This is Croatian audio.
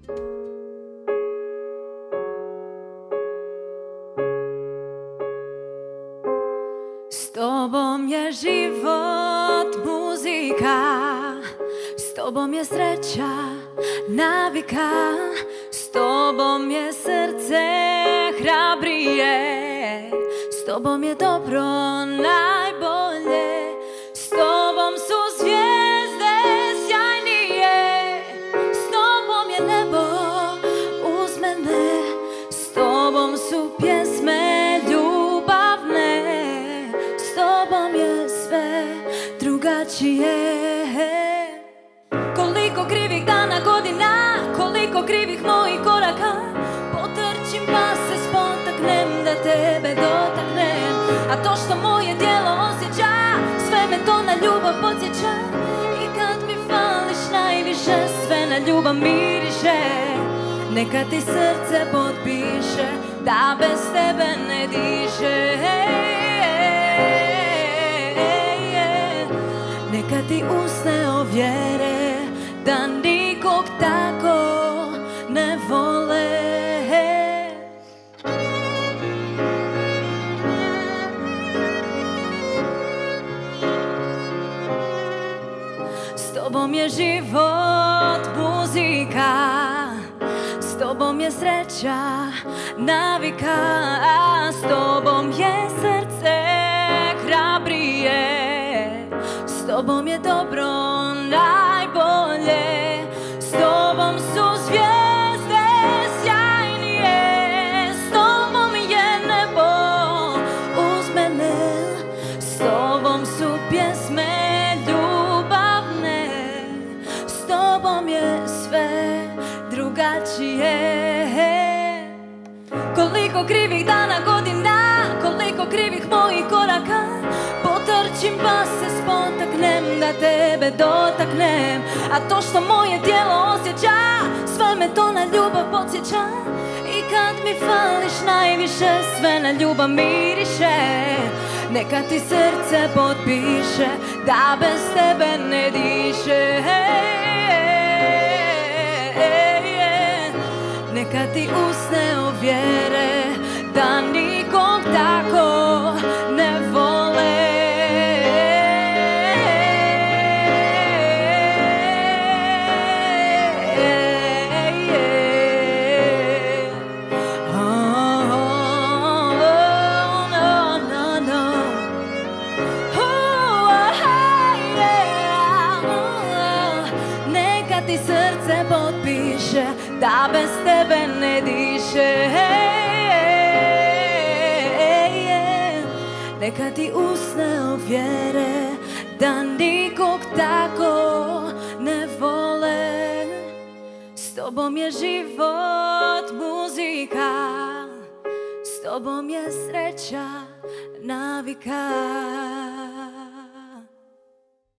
S tobom je život muzika, s tobom je sreća navika, s tobom je srce hrabrije, s tobom je dobro najbolje, s tobom su zvijezde sjajnije, s tobom je nebo uz mene, s tobom su pjesme ljubavne, s tobom je sve drugačije. Koliko krivih dana, godina, koliko krivih mojih koraka, potrčim pa se spotaknem da tebe dotaknem, a to što moje tijelo osjeća, sve me to na ljubav podsjeća. I kad mi fališ najviše, sve na ljubav miriše. Neka ti srce potpiše da bez tebe ne diše. Neka ti usne ovjere da nikog tako ne vole. S tobom je život muzika, s tobom je sreća navika, a s tobom je srce hrabrije, s tobom je dobro najbolje, s tobom su zvijezde sjajnije, s tobom je nebo uz mene, s tobom su pjesme ljubavne, s tobom je sve drugačije. Koliko krivih dana, godina, koliko krivih mojih koraka, potrčim pa se spotaknem da tebe dotaknem, a to što moje tijelo osjeća, sve me to na ljubav podsjeća. I kad mi fališ najviše, sve na ljubav miriše. Neka ti srce potpiše da bez tebe ne diše. Neka ti usne ovjere da nikog tako ne vole. Neka ti srce potpiše da bez tebe ne diše. Neka ti usne ovjere da nikog tako ne vole. S tobom je život muzika, s tobom je sreća navika.